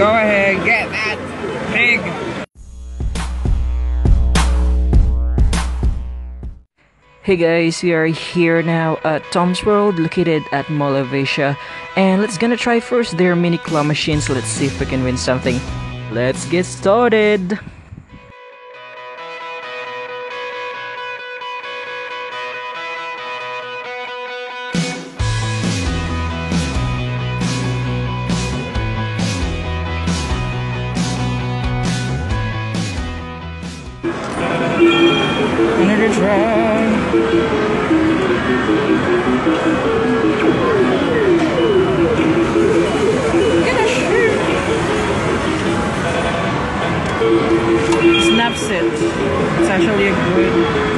Go ahead, get that pig. Hey guys, we are here now at Tom's World, located at Mall of Asia, and let's gonna try first their mini claw machines. Let's see if we can win something. Let's get started. Another try. Snaps it. It's actually a good.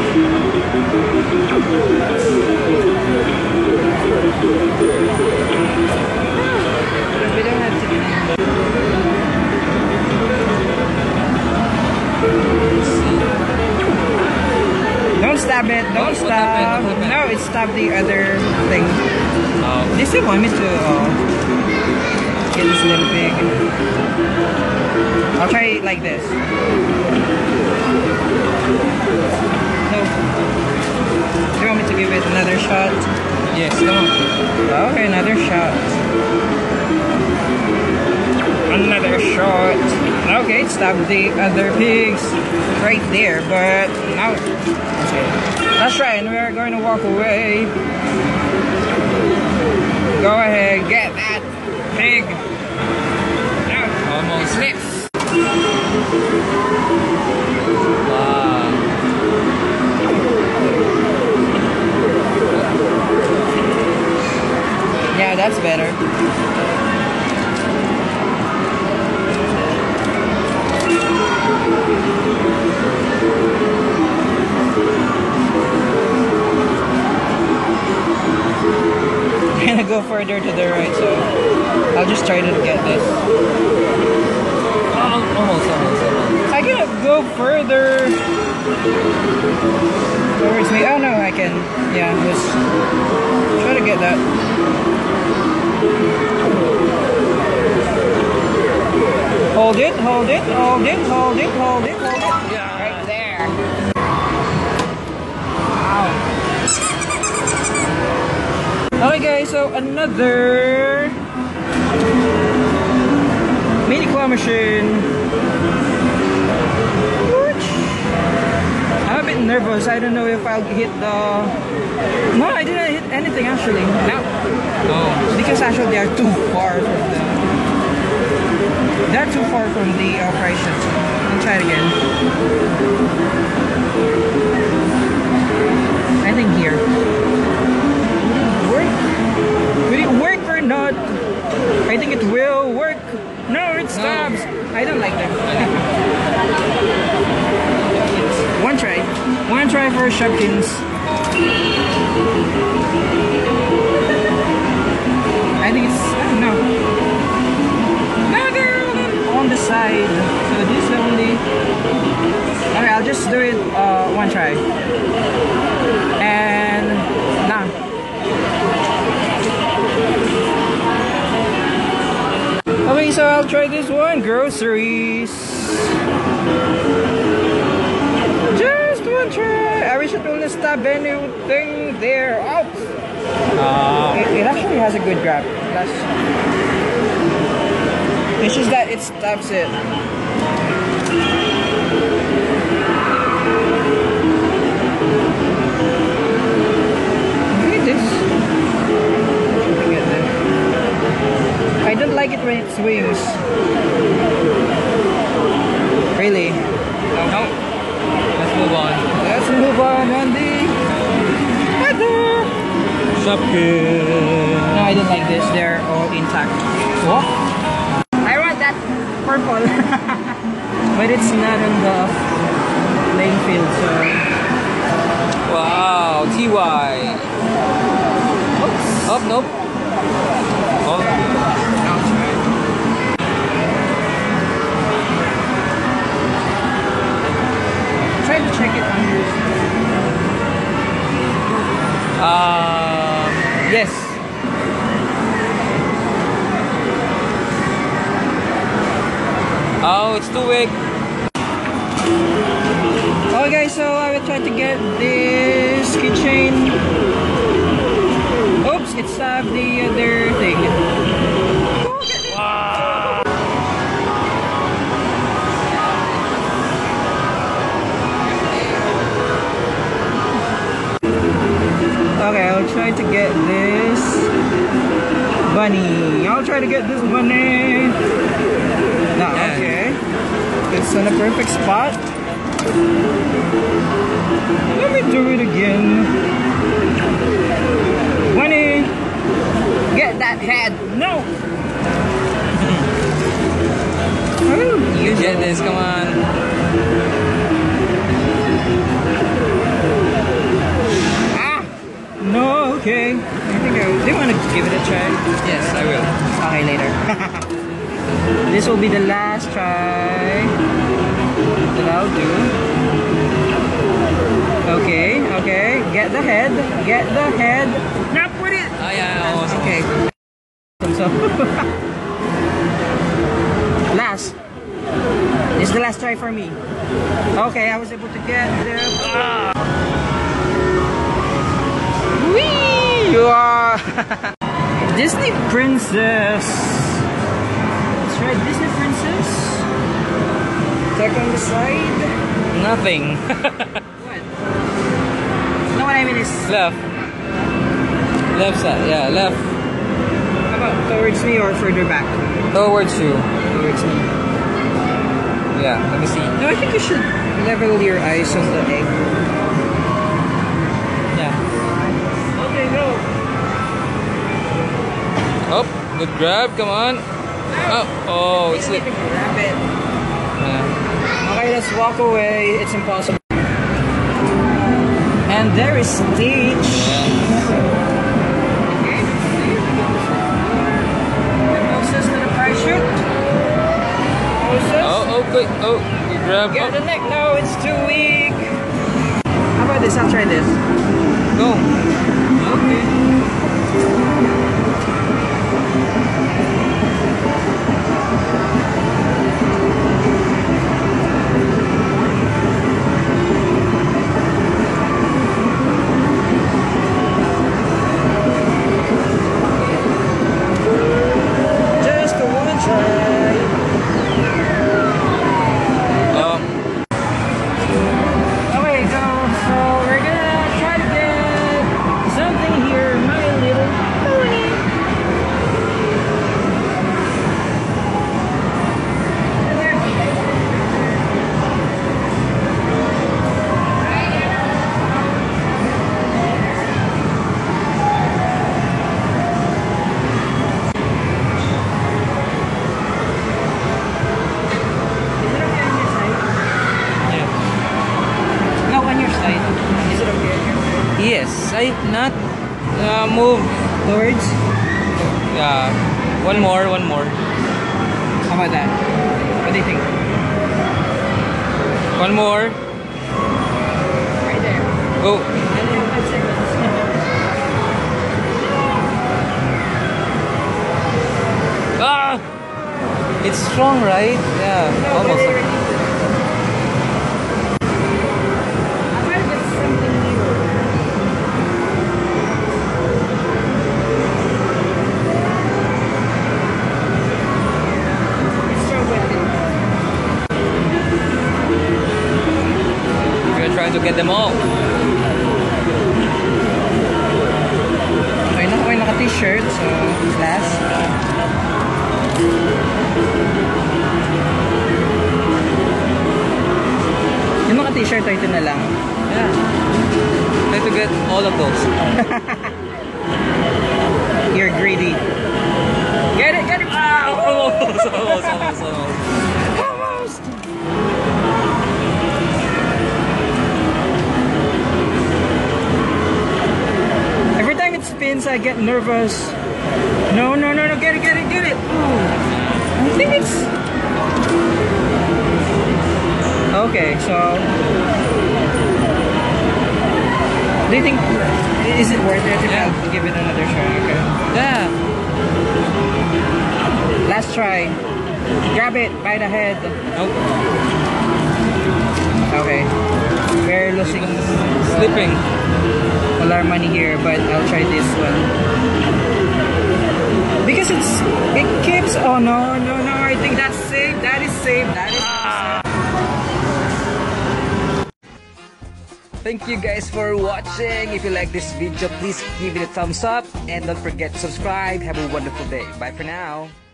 But we don't have to be. Don't stab it, don't stab. No, it stabbed the other thing. They still want me to get this little pig. I'll try it like this. No. Do you want me to give it another shot? Yes, come on. Okay, another shot. Another shot. Okay, it stabbed the other pigs right there, but now okay. Let's try, and we're going to walk away. Go ahead, get that pig. Now, almost slips. Wow. Yeah, that's better. I'm gonna go further to the right, so I'll just try to get this. Almost. I cannot go further towards me. Oh no, I can. Yeah, just try to get that. Hold it. Yeah, right there. Okay guys, so another mini claw machine. I'm a bit nervous. I don't know if I'll hit the... No, I didn't hit anything actually. No. Because actually they are too far from the... They're too far from the operation. I'll try it again. I think here. Will it work or not? I think it will work. No, it stops. No. I don't like that. One try for Shopkins. I think it's, I don't know. No, they're on the side. So this is only. Okay, I'll just do it one try. And nah. Okay, so I'll try this one. Groceries. Just one try. I wish it wouldn't stab anything there. Ouch! It actually has a good grab. It's just that it stabs it. Look at this. I don't like it when it swings. Really? No. Let's move on. Let's move on the other Shopkins. No, I don't like this. They're all intact. What? I want that purple. But it's not on the playing field, so... Wow, TY. Oops. Oh, nope. Oh. Try to check it on yours. Yes. it's too weak. Okay guys, so I will try to get this keychain. Oops, it stabbed the other thing. Wow. Okay, I'll try to get this bunny. I'll try to get this bunny. No, okay. It's in a perfect spot. Let me do it again. Bunny! Get that head! No! You get this, come on. Ah! No, okay. I think do you want to give it a try? Yes, I will. Okay, later. This will be the last try that I'll do. Okay, okay. Get the head. Get the head. Now put it! Oh yeah, almost. Okay. So, last. This is the last try for me. Okay, I was able to get the... Whee! You are... Disney Princess. Let's try Disney Princess. Check on the side. Nothing. What? No, what I mean is... Left. Left side, yeah, left. How about towards me or further back? Towards you. Towards me. Yeah, let me see. No, I think you should level your eyes on the egg. Yeah. Okay, go. Oh, good grab, come on. Oh, it's Grab lit. it. Yeah. Okay, let's walk away. It's impossible. And there is Stitch. Okay. The Moses to the parachute. Moses. Oh, good. Oh, good grab. Get the Oh, neck. No, it's too weak. How about this? I'll try this. go. Okay. Just a one try. Oh, Okay, so we're gonna try to get something here, my little pony. Is it okay on your side? yeah. No, on your side. Is it okay on your side? Yes, I not move. Towards? Yeah. One more. How about that? What do you think? One more. Right there. Go. And then 5 seconds. Ah! It's strong, right? Yeah, No, almost. but I might get something new. It's so wet. We're trying to get them all. Okay, naka-t-shirt, so last. Yung mga t-shirt, ito na lang. Yeah. Try to get all of those. You're greedy. Get it, get it! Ah! Almost. Almost! Every time it spins, I get nervous. No, get it! Ooh. I think it's... Okay, so... Do you think... Is it worth it if Yeah. I'll give it another try? Okay. Yeah. Last try. Grab it by the head. Nope. Okay. We're losing. Slipping. All our money here, but I'll try this one. Because it keeps. Oh no. I think that's safe. That is safe. That is safe. Thank you guys for watching. If you like this video, please give it a thumbs up and don't forget to subscribe. Have a wonderful day. Bye for now.